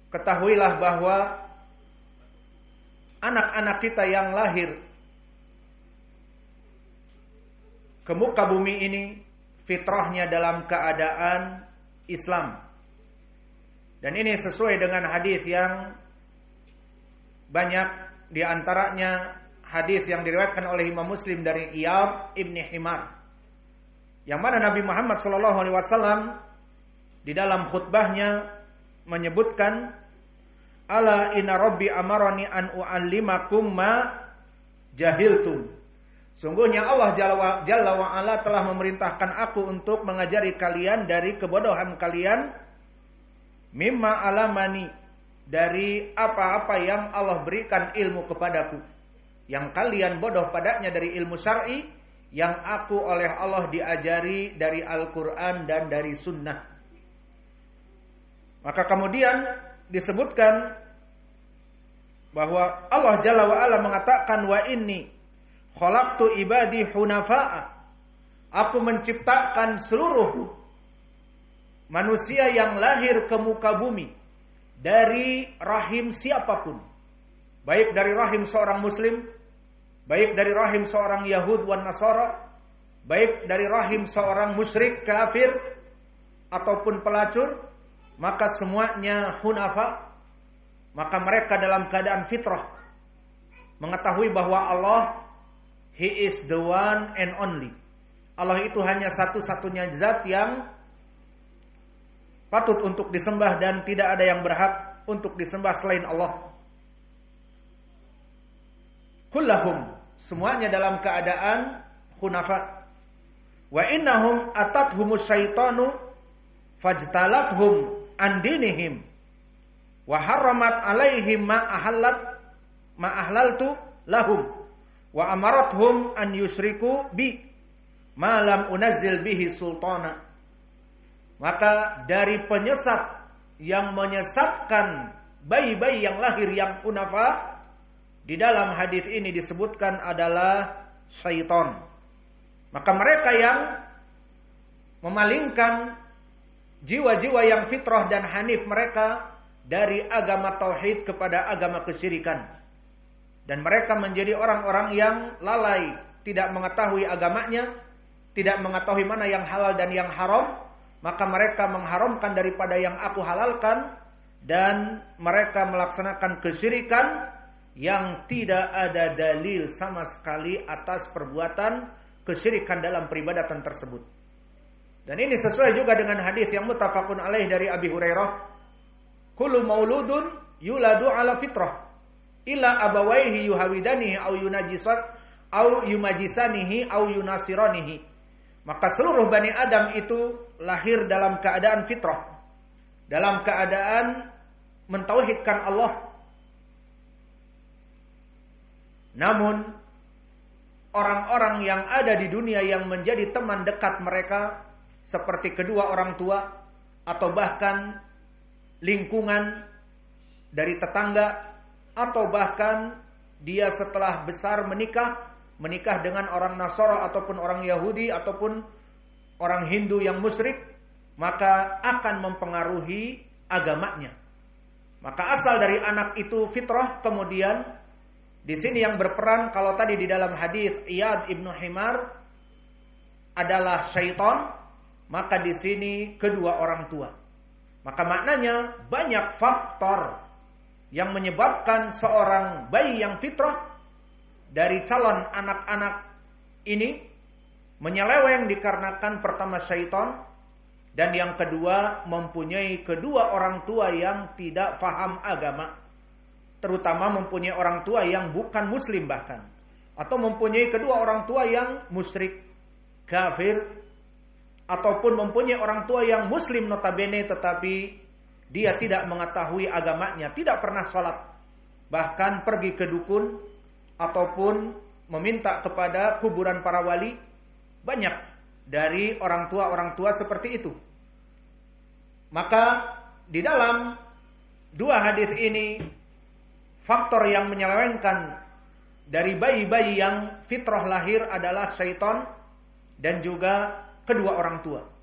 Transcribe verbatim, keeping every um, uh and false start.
ketahuilah bahwa anak-anak kita yang lahir ke muka bumi ini fitrahnya dalam keadaan Islam. Dan ini sesuai dengan hadis yang banyak, di antaranya hadis yang diriwayatkan oleh Imam Muslim dari Iyad ibni Himar, yang mana Nabi Muhammad shallallahu alaihi wasallam di dalam khutbahnya menyebutkan, ala inna rabbi amarani an u'allimakum ma jahiltum. Sungguhnya Allah Jalla, Jalla wa'ala telah memerintahkan aku untuk mengajari kalian dari kebodohan kalian, mimma alamani, dari apa-apa yang Allah berikan ilmu kepadaku, yang kalian bodoh padanya dari ilmu syar'i, yang aku oleh Allah diajari dari Al-Quran dan dari sunnah. Maka kemudian disebutkan bahwa Allah Jalla wa'ala mengatakan, wa inni khalaqtu ibadi hunafa'a, aku menciptakan seluruh manusia yang lahir ke muka bumi dari rahim siapapun, baik dari rahim seorang muslim, baik dari rahim seorang Yahud wan Nasara, baik dari rahim seorang musyrik kafir ataupun pelacur, maka semuanya hunafa. Maka mereka dalam keadaan fitrah, mengetahui bahwa Allah, He is the one and only. Allah itu hanya satu-satunya zat yang patut untuk disembah dan tidak ada yang berhak untuk disembah selain Allah. Kullahum, semuanya dalam keadaan hunafa. Wa innahum atathumus syaitanu fajtalathum an dinihim wa harramat alaihim ma ahallat ma ahlaltu lahum wa amarathum an yusriku bi ma lam unazzil bihi sultana. Maka dari penyesat yang menyesatkan bayi-bayi yang lahir yang hunafa, di dalam hadis ini disebutkan adalah syaitan. Maka mereka yang memalingkan jiwa-jiwa yang fitrah dan hanif mereka dari agama tauhid kepada agama kesyirikan. Dan mereka menjadi orang-orang yang lalai, tidak mengetahui agamanya, tidak mengetahui mana yang halal dan yang haram, maka mereka mengharamkan daripada yang aku halalkan, dan mereka melaksanakan kesyirikan yang tidak ada dalil sama sekali atas perbuatan kesyirikan dalam peribadatan tersebut. Dan ini sesuai juga dengan hadis yang muttafaqun alaih dari Abi Hurairah, kullu mauludun yuladu ala fitrah illa abawaihi yuhawidanihi au yunajisat au yumajisanihi au yunasiranihi. Maka seluruh Bani Adam itu lahir dalam keadaan fitrah, dalam keadaan mentauhidkan Allah. Namun orang-orang yang ada di dunia yang menjadi teman dekat mereka, seperti kedua orang tua atau bahkan lingkungan dari tetangga, atau bahkan dia setelah besar menikah, menikah dengan orang Nasara ataupun orang Yahudi ataupun orang Hindu yang musyrik, maka akan mempengaruhi agamanya. Maka asal dari anak itu fitrah. Kemudian di sini yang berperan, kalau tadi di dalam hadis Iyad ibnu Himar adalah syaitan, maka di sini kedua orang tua. Maka maknanya banyak faktor yang menyebabkan seorang bayi yang fitrah dari calon anak-anak ini menyeleweng, dikarenakan pertama syaitan, dan yang kedua mempunyai kedua orang tua yang tidak faham agama, terutama mempunyai orang tua yang bukan muslim bahkan, atau mempunyai kedua orang tua yang musyrik, kafir, ataupun mempunyai orang tua yang muslim notabene tetapi dia tidak mengetahui agamanya, tidak pernah sholat, bahkan pergi ke dukun ataupun meminta kepada kuburan para wali. Banyak dari orang tua-orang tua seperti itu. Maka di dalam dua hadis ini, faktor yang menyelewengkan dari bayi-bayi yang fitrah lahir adalah syaitan dan juga kedua orang tua.